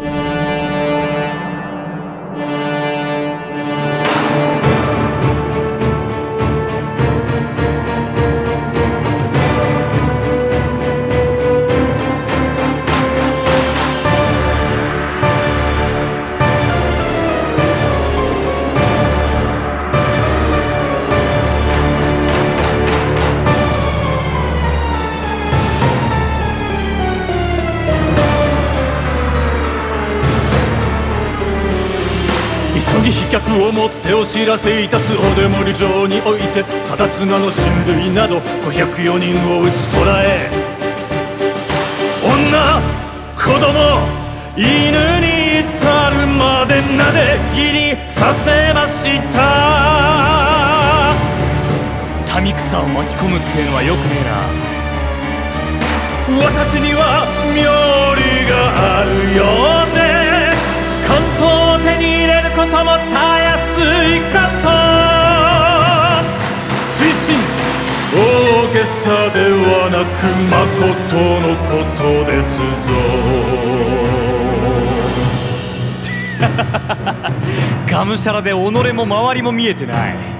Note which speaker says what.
Speaker 1: 急ぎ飛脚をもってお知らせいたす。お出盛城において定綱の親類など504人を討ち捕らえ、女子供犬に至るまでなで斬りさせました。民草を巻き込むってのはよくねえな。私には妙理があるようです。関東を手に入れることもたやすいかと。推進大げさではなくまことのことですぞ。がむしゃらで己も周りも見えてない。